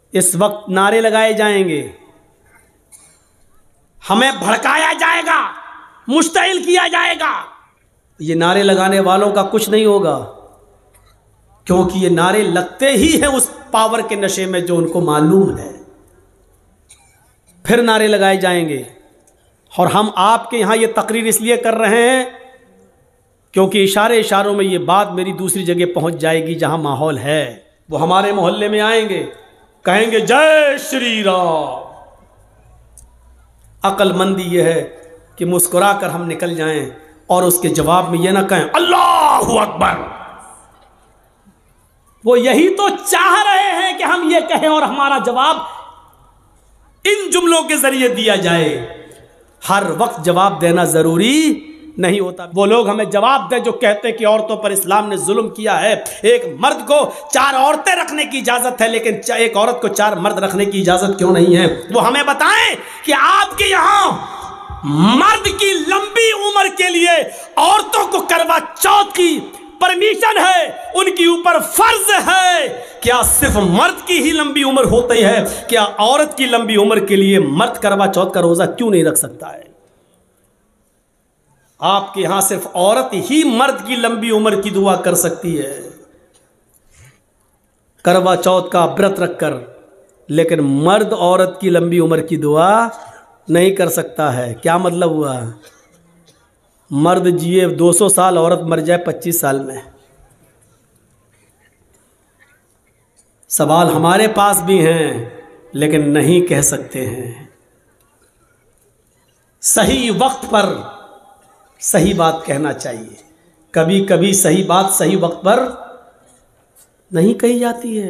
इस वक्त नारे लगाए जाएंगे, हमें भड़काया जाएगा, मुश्तइल किया जाएगा। ये नारे लगाने वालों का कुछ नहीं होगा, क्योंकि ये नारे लगते ही हैं उस पावर के नशे में जो उनको मालूम है। फिर नारे लगाए जाएंगे। और हम आपके यहां ये तकरीर इसलिए कर रहे हैं क्योंकि इशारों में ये बात मेरी दूसरी जगह पहुंच जाएगी जहां माहौल है। वो हमारे मोहल्ले में आएंगे, कहेंगे जय श्री राम। अक्लमंदी ये है कि मुस्कुरा कर हम निकल जाएं और उसके जवाब में ये ना कहें अल्लाहु अकबर। वो यही तो चाह रहे हैं कि हम ये कहें और हमारा जवाब इन जुमलों के जरिए दिया जाए। हर वक्त जवाब देना जरूरी नहीं होता। वो लोग हमें जवाब दें जो कहते हैं कि औरतों पर इस्लाम ने जुल्म किया है। एक मर्द को 4 औरतें रखने की इजाजत है, लेकिन एक औरत को 4 मर्द रखने की इजाजत क्यों नहीं है? वो हमें बताएं कि आपके यहां मर्द की लंबी उम्र के लिए औरतों को करवा चौथ की परमिशन है, उनके ऊपर फर्ज है। क्या सिर्फ मर्द की ही लंबी उम्र होती है? क्या औरत की लंबी उम्र के लिए मर्द करवा चौथ का रोजा क्यों नहीं रख सकता है? आपके यहां सिर्फ औरत ही मर्द की लंबी उम्र की दुआ कर सकती है, करवा चौथ का व्रत रखकर, लेकिन मर्द औरत की लंबी उम्र की दुआ नहीं कर सकता है। क्या मतलब हुआ? मर्द जिए 200 साल, औरत मर जाए 25 साल में। सवाल हमारे पास भी हैं, लेकिन नहीं कह सकते हैं। सही वक्त पर सही बात कहना चाहिए। कभी कभी सही बात सही वक्त पर नहीं कही जाती है।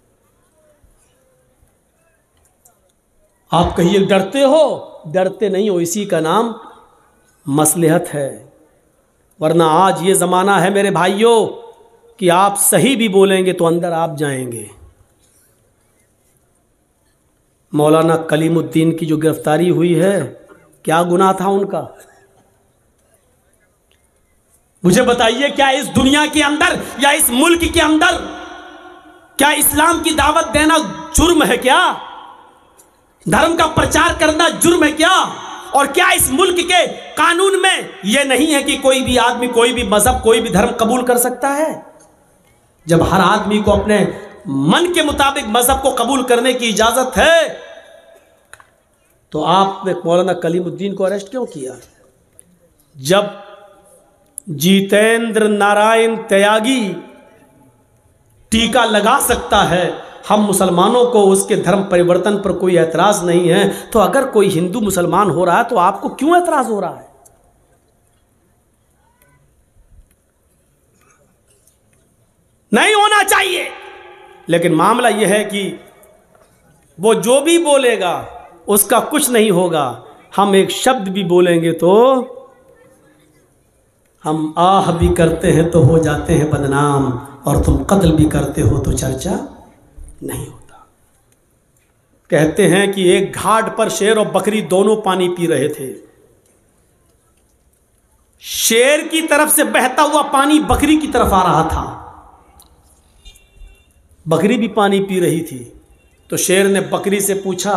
आप कहिए डरते हो, डरते नहीं हो, इसी का नाम मसलहत है। वरना आज ये ज़माना है मेरे भाइयों कि आप सही भी बोलेंगे तो अंदर आप जाएंगे। मौलाना कलीमुद्दीन की जो गिरफ्तारी हुई है, क्या गुनाह था उनका? मुझे बताइए, क्या इस दुनिया के अंदर या इस मुल्क के अंदर क्या इस्लाम की दावत देना जुर्म है? क्या धर्म का प्रचार करना जुर्म है क्या? और क्या इस मुल्क के कानून में यह नहीं है कि कोई भी आदमी कोई भी मजहब कोई भी धर्म कबूल कर सकता है? जब हर आदमी को अपने मन के मुताबिक मजहब को कबूल करने की इजाजत है, तो आपने मौलाना कलीमुद्दीन को अरेस्ट क्यों किया? जब जितेंद्र नारायण त्यागी टीका लगा सकता है, हम मुसलमानों को उसके धर्म परिवर्तन पर कोई एतराज नहीं है, तो अगर कोई हिंदू मुसलमान हो रहा है तो आपको क्यों एतराज हो रहा है? नहीं होना चाहिए। लेकिन मामला यह है कि वो जो भी बोलेगा उसका कुछ नहीं होगा। हम एक शब्द भी बोलेंगे तो हम आह भी करते हैं तो हो जाते हैं बदनाम, और तुम कत्ल भी करते हो तो चर्चा नहीं होता। कहते हैं कि एक घाट पर शेर और बकरी दोनों पानी पी रहे थे। शेर की तरफ से बहता हुआ पानी बकरी की तरफ आ रहा था। बकरी भी पानी पी रही थी। तो शेर ने बकरी से पूछा,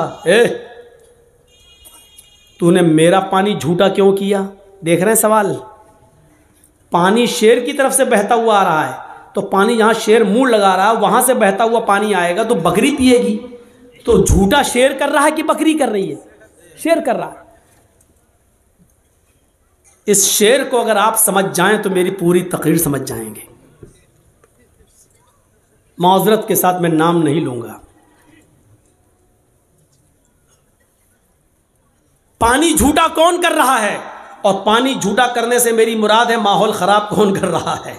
तूने मेरा पानी झूठा क्यों किया? देख रहे हैं सवाल? पानी शेर की तरफ से बहता हुआ आ रहा है, तो पानी जहां शेर मुंह लगा रहा है वहां से बहता हुआ पानी आएगा तो बकरी पिएगी। तो झूठा शेर कर रहा है कि बकरी कर रही है? शेर कर रहा है। इस शेर को अगर आप समझ जाएं तो मेरी पूरी तकरीर समझ जाएंगे। माजरत के साथ मैं नाम नहीं लूंगा। पानी झूठा कौन कर रहा है? और पानी झूठा करने से मेरी मुराद है माहौल खराब कौन कर रहा है?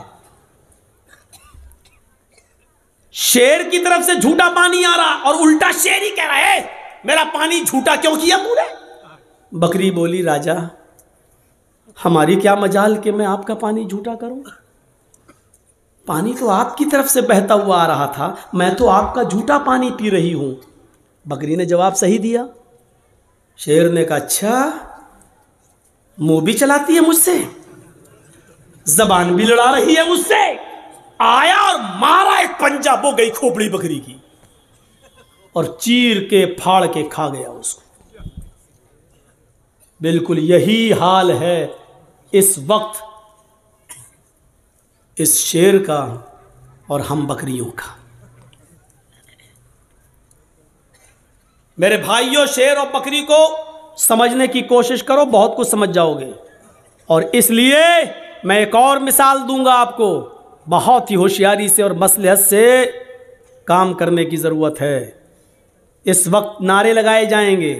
शेर की तरफ से झूठा पानी आ रहा और उल्टा शेर ही कह रहा है मेरा पानी झूठा क्यों किया तूने? बकरी बोली, राजा हमारी क्या मजाल कि मैं आपका पानी झूठा करूं? पानी तो आपकी तरफ से बहता हुआ आ रहा था, मैं तो आपका झूठा पानी पी रही हूं। बकरी ने जवाब सही दिया। शेर ने कहा, अच्छा मुंह भी चलाती है मुझसे, जबान भी लड़ा रही है मुझसे। आया और मारा एक पंजा, वो गई खोपड़ी बकरी की। और चीर के फाड़ के खा गया उसको। बिल्कुल यही हाल है इस वक्त इस शेर का और हम बकरियों का। मेरे भाइयों, शेर और बकरी को समझने की कोशिश करो, बहुत कुछ समझ जाओगे। और इसलिए मैं एक और मिसाल दूंगा आपको, बहुत ही होशियारी से और मसलहत से काम करने की ज़रूरत है। इस वक्त नारे लगाए जाएंगे,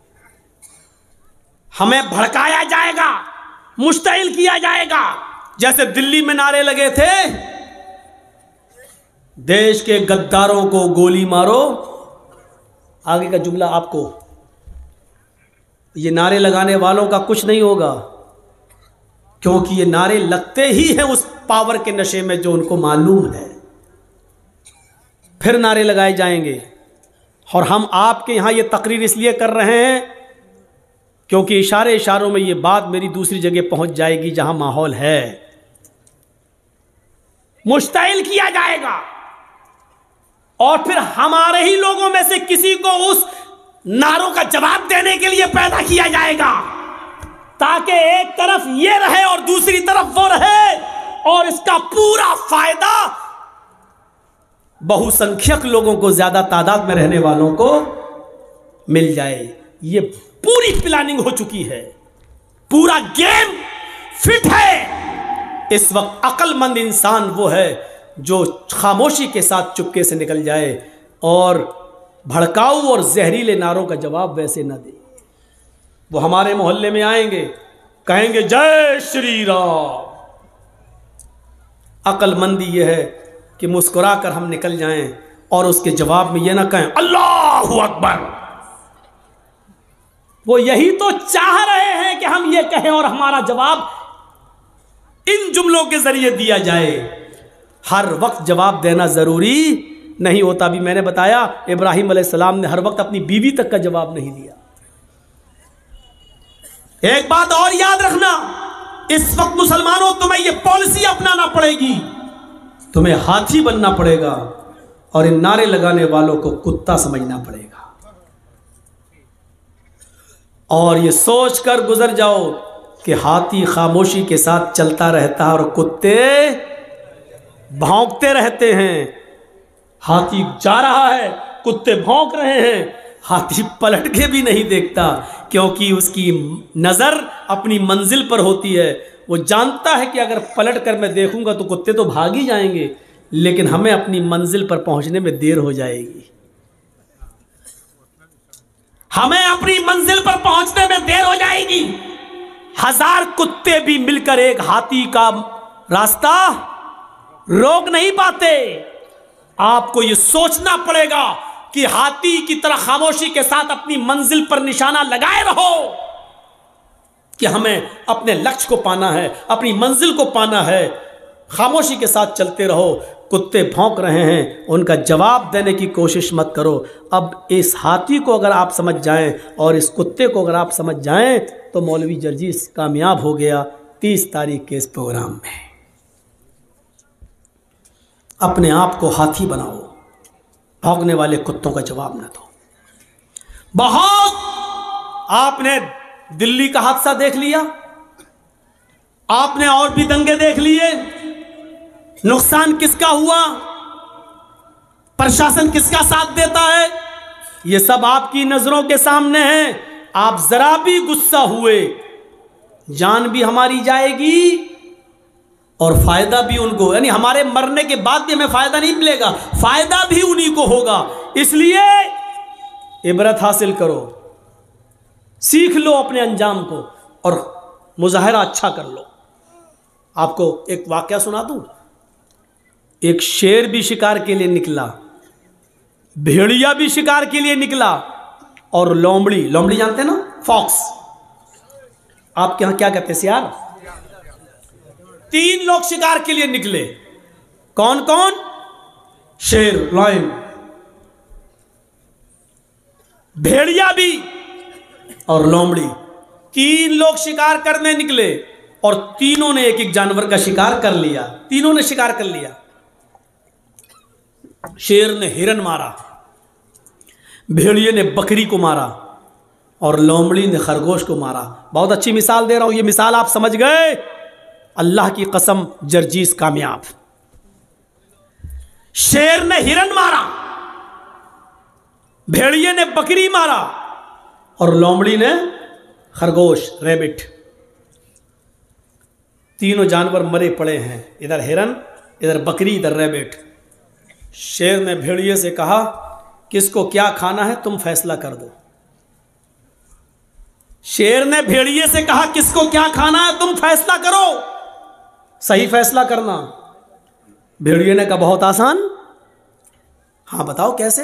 हमें भड़काया जाएगा, मुश्तइल किया जाएगा। जैसे दिल्ली में नारे लगे थे, देश के गद्दारों को गोली मारो। आगे का जुमला आपको, ये नारे लगाने वालों का कुछ नहीं होगा, क्योंकि ये नारे लगते ही हैं उस पावर के नशे में जो उनको मालूम है। फिर नारे लगाए जाएंगे। और हम आपके यहां ये तकरीर इसलिए कर रहे हैं क्योंकि इशारों में ये बात मेरी दूसरी जगह पहुंच जाएगी जहां माहौल है। मुश्तइल किया जाएगा और फिर हमारे ही लोगों में से किसी को उस नारों का जवाब देने के लिए पैदा किया जाएगा, ताकि एक तरफ ये रहे और दूसरी तरफ वो रहे, और इसका पूरा फायदा बहुसंख्यक लोगों को, ज्यादा तादाद में रहने वालों को मिल जाए। ये पूरी प्लानिंग हो चुकी है, पूरा गेम फिट है। इस वक्त अक्लमंद इंसान वो है जो खामोशी के साथ चुपके से निकल जाए और भड़काऊ और जहरीले नारों का जवाब वैसे न दे। वो हमारे मोहल्ले में आएंगे, कहेंगे जय श्री राम। अक्लमंदी यह है कि मुस्कुरा कर हम निकल जाएं और उसके जवाब में यह ना कहें अल्लाहु अकबर। वो यही तो चाह रहे हैं कि हम ये कहें और हमारा जवाब इन जुमलों के जरिए दिया जाए। हर वक्त जवाब देना जरूरी नहीं होता। भी मैंने बताया इब्राहिम अलैहिस्सलाम ने हर वक्त अपनी बीवी तक का जवाब नहीं दिया। एक बात और याद रखना, इस वक्त मुसलमानों तुम्हें यह पॉलिसी अपनाना पड़ेगी, तुम्हें हाथी बनना पड़ेगा और इन नारे लगाने वालों को कुत्ता समझना पड़ेगा। और ये सोच कर गुजर जाओ कि हाथी खामोशी के साथ चलता रहता है और कुत्ते भौंकते रहते हैं। हाथी जा रहा है, कुत्ते भौंक रहे हैं, हाथी पलट के भी नहीं देखता, क्योंकि उसकी नजर अपनी मंजिल पर होती है। वो जानता है कि अगर पलट कर मैं देखूंगा तो कुत्ते तो भाग ही जाएंगे, लेकिन हमें अपनी मंजिल पर पहुंचने में देर हो जाएगी। हमें अपनी मंजिल पर पहुंचने में देर हो जाएगी। 1000 कुत्ते भी मिलकर एक हाथी का रास्ता रोक नहीं पाते। आपको यह सोचना पड़ेगा कि हाथी की तरह खामोशी के साथ अपनी मंजिल पर निशाना लगाए रहो कि हमें अपने लक्ष्य को पाना है, अपनी मंजिल को पाना है। खामोशी के साथ चलते रहो। कुत्ते भौंक रहे हैं, उनका जवाब देने की कोशिश मत करो। अब इस हाथी को अगर आप समझ जाएं और इस कुत्ते को अगर आप समझ जाएं तो मौलवी जर्जीस कामयाब हो गया 30 तारीख के इस प्रोग्राम में। अपने आप को हाथी बनाओ, भौंकने वाले कुत्तों का जवाब न दो। बहुत आपने दिल्ली का हादसा देख लिया, आपने और भी दंगे देख लिए। नुकसान किसका हुआ, प्रशासन किसका साथ देता है, यह सब आपकी नजरों के सामने है। आप जरा भी गुस्सा हुए, जान भी हमारी जाएगी और फायदा भी उनको, यानी हमारे मरने के बाद भी हमें फायदा नहीं मिलेगा, फायदा भी उन्हीं को होगा। इसलिए इबरत हासिल करो, सीख लो अपने अंजाम को और मुजाहरा अच्छा कर लो। आपको एक वाकया सुना दूं। एक शेर भी शिकार के लिए निकला, भेड़िया भी शिकार के लिए निकला, और लोमड़ी, लोमड़ी जानते हैं ना, फॉक्स, आपके यहां क्या कहते हैं, सियार। 3 लोग शिकार के लिए निकले। कौन कौन? शेर, लायन, भेड़िया भी और लोमड़ी। 3 लोग शिकार करने निकले और तीनों ने एक एक जानवर का शिकार कर लिया। तीनों ने शिकार कर लिया। शेर ने हिरन मारा, भेड़िए ने बकरी को मारा और लोमड़ी ने खरगोश को मारा। बहुत अच्छी मिसाल दे रहा हूं, ये मिसाल आप समझ गए, अल्लाह की कसम जर्जीस कामयाब। शेर ने हिरन मारा, भेड़िए ने बकरी मारा और लोमड़ी ने खरगोश रैबिट। तीनों जानवर मरे पड़े हैं, इधर हिरन, इधर बकरी, इधर रैबिट। शेर ने भेड़िए से कहा किसको क्या खाना है तुम फैसला कर दो। शेर ने भेड़िए से कहा किसको क्या खाना है तुम फैसला करो, सही फैसला करना। भेड़िए ने कहा बहुत आसान, हाँ बताओ कैसे।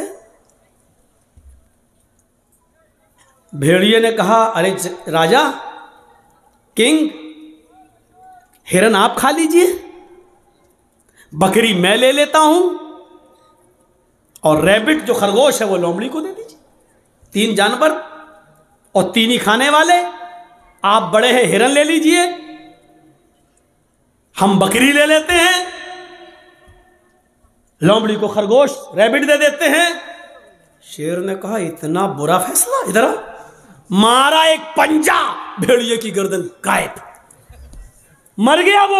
भेड़िए ने कहा अरे राजा, किंग, हिरन आप खा लीजिए, बकरी मैं ले लेता हूं और रैबिट जो खरगोश है वो लोमड़ी को दे दीजिए। तीन जानवर और तीन ही खाने वाले, आप बड़े हैं हिरन ले लीजिए, हम बकरी ले लेते हैं, लोमड़ी को खरगोश रैबिट दे देते हैं। शेर ने कहा इतना बुरा फैसला, इधर मारा एक पंजा, भेड़िए की गर्दन गायब, मर गया वो।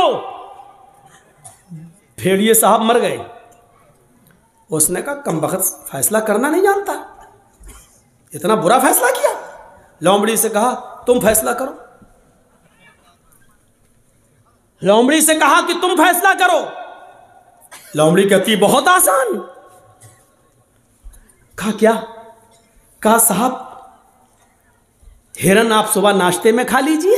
भेड़िए साहब मर गए। उसने कहा कमबख्त फैसला करना नहीं जानता, इतना बुरा फैसला किया। लोमड़ी से कहा तुम फैसला करो, लोमड़ी से कहा कि तुम फैसला करो। लोमड़ी कहती बहुत आसान। कहा क्या? कहा साहब हिरन आप सुबह नाश्ते में खा लीजिए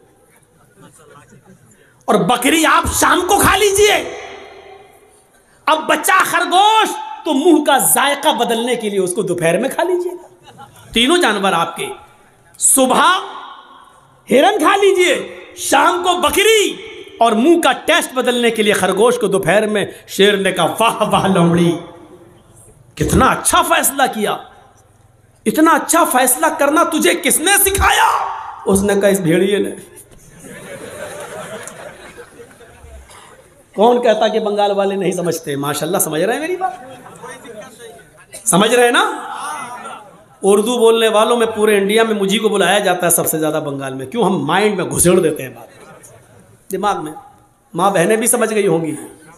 और बकरी आप शाम को खा लीजिए। अब बच्चा खरगोश तो मुंह का जायका बदलने के लिए उसको दोपहर में खा लीजिएगा। तीनों जानवर आपके, सुबह हिरन खा लीजिए, शाम को बकरी, और मुंह का टेस्ट बदलने के लिए खरगोश को दोपहर में। शेर ने कहा वाह वाह लोमड़ी, कितना अच्छा फैसला किया, इतना अच्छा फैसला करना तुझे किसने सिखाया? उसने कहा इस भेड़िए ने। कौन कहता कि बंगाल वाले नहीं समझते? माशाल्लाह समझ रहे हैं मेरी बात, समझ रहे हैं ना। उर्दू बोलने वालों में पूरे इंडिया में मुझी को बुलाया जाता है सबसे ज्यादा बंगाल में। क्यों? हम माइंड में घुसेड़ देते हैं बात, दिमाग में। माँ बहनें भी समझ गई होंगी।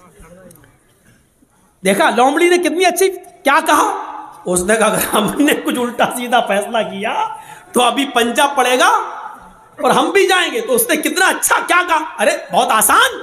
देखा लोमड़ी ने कितनी अच्छी क्या कहा। उसने कहा अगर हमने कुछ उल्टा सीधा फैसला किया तो अभी पंजा पड़ेगा और हम भी जाएंगे। तो उसने कितना अच्छा क्या कहा, अरे बहुत आसान,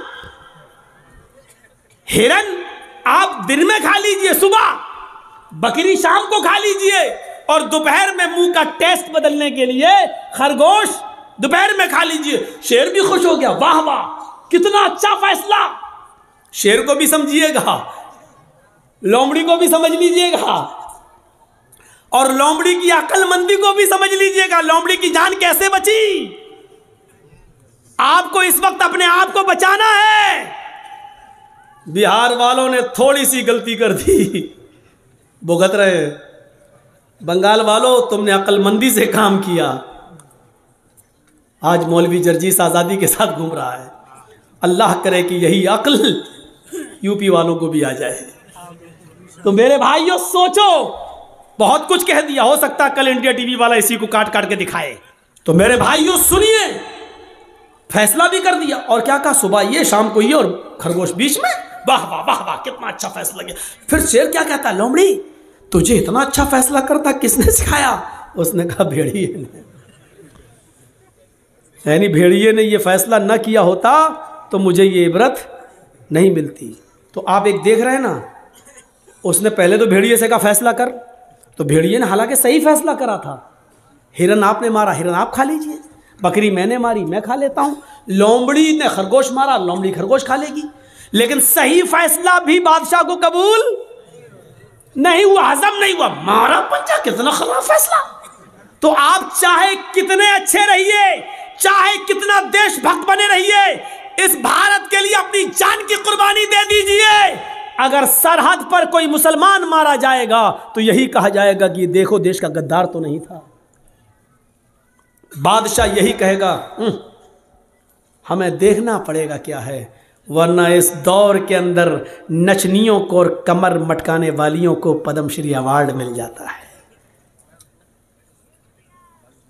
हिरन आप दिन में खा लीजिए सुबह, बकरी शाम को खा लीजिए, और दोपहर में मुंह का टेस्ट बदलने के लिए खरगोश दोपहर में खा लीजिए। शेर भी खुश हो गया, वाह वाह कितना अच्छा फैसला। शेर को भी समझिएगा, लोमड़ी को भी समझ लीजिएगा, और लोमड़ी की अक्लमंदी को भी समझ लीजिएगा। लोमड़ी की जान कैसे बची? आपको इस वक्त अपने आप को बचाना है। बिहार वालों ने थोड़ी सी गलती कर दी, भुगत रहे। बंगाल वालों तुमने अक्लमंदी से काम किया। आज मौलवी जर्जीस आज़ादी के साथ घूम रहा है। अल्लाह करे कि यही अक्ल यूपी वालों को भी आ जाए। तो मेरे भाइयों सोचो, बहुत कुछ कह दिया, हो सकता है कल इंडिया टीवी वाला इसी को काट काट के दिखाए। तो मेरे भाइयों सुनिए, फैसला भी कर दिया। और क्या कहा, सुबह ये शाम को ये और खरगोश बीच में। वाह वाह वाह वाह कितना अच्छा फैसला किया। फिर शेर क्या कहता है, लोमड़ी तुझे इतना अच्छा फैसला करता किसने सिखाया? उसने कहा भेड़िए ने। यानी भेड़िए ने ये फैसला न किया होता तो मुझे ये इबरत नहीं मिलती। तो आप एक देख रहे हैं ना, उसने पहले तो भेड़िए से कहा फैसला कर, तो भेड़िए ने हालांकि सही फैसला करा था। हिरन आपने मारा, हिरन आप खा लीजिए, बकरी मैंने मारी, मैं खा लेता हूं। लोमड़ी ने खरगोश मारा, लोमड़ी खरगोश खा लेगी। लेकिन सही फैसला भी बादशाह को कबूल नहीं हुआ, हजम नहीं हुआ। मारा पंजा, कितना खराब फैसला। तो आप चाहे कितने अच्छे रहिए, चाहे कितना देशभक्त बने रहिए, इस भारत के लिए अपनी जान की कुर्बानी दे दीजिए। अगर सरहद पर कोई मुसलमान मारा जाएगा तो यही कहा जाएगा कि देखो देश का गद्दार तो नहीं था। बादशाह यही कहेगा हमें देखना पड़ेगा क्या है, वरना इस दौर के अंदर नचनियों को और कमर मटकाने वालियों को पद्मश्री अवार्ड मिल जाता है।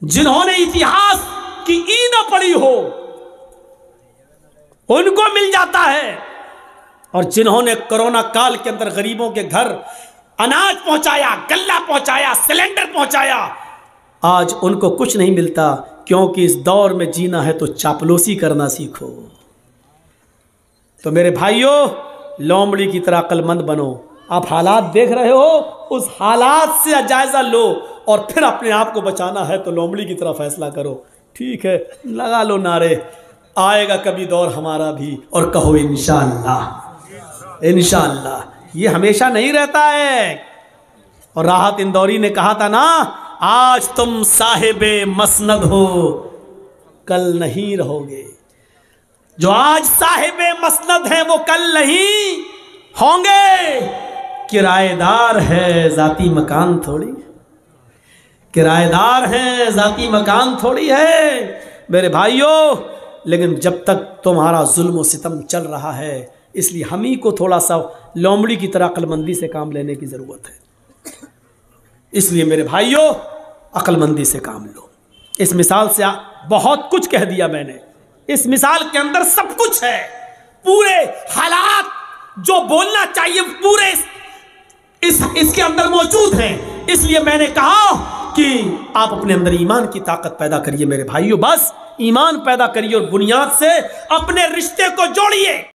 जिन्होंने इतिहास की ई न पढ़ी हो उनको मिल जाता है, और जिन्होंने कोरोना काल के अंदर गरीबों के घर अनाज पहुंचाया, गल्ला पहुंचाया, सिलेंडर पहुंचाया, आज उनको कुछ नहीं मिलता। क्योंकि इस दौर में जीना है तो चापलूसी करना सीखो। तो मेरे भाइयों, लोमड़ी की तरह अक्लमंद बनो। आप हालात देख रहे हो, उस हालात से जायजा लो और फिर अपने आप को बचाना है तो लोमड़ी की तरह फैसला करो। ठीक है, लगा लो नारे, आएगा कभी दौर हमारा भी, और कहो इंशाअल्लाह। इंशाअल्लाह ये हमेशा नहीं रहता है। और राहत इंदौरी ने कहा था ना, आज तुम साहिबे मसनद हो, कल नहीं रहोगे। जो आज साहिबे मसनद हैं वो कल नहीं होंगे। किराएदार है जाती मकान थोड़ी, किराएदार है जाती मकान थोड़ी है मेरे भाइयों। लेकिन जब तक तुम्हारा जुल्म और सितम चल रहा है, इसलिए हम ही को थोड़ा सा लोमड़ी की तरह अक्लमंदी से काम लेने की ज़रूरत है। इसलिए मेरे भाइयों, अक्लमंदी से काम लो। इस मिसाल से बहुत कुछ कह दिया मैंने। इस मिसाल के अंदर सब कुछ है, पूरे हालात जो बोलना चाहिए पूरे इसके अंदर मौजूद हैं। इसलिए मैंने कहा कि आप अपने अंदर ईमान की ताकत पैदा करिए मेरे भाइयों। बस ईमान पैदा करिए और बुनियाद से अपने रिश्ते को जोड़िए।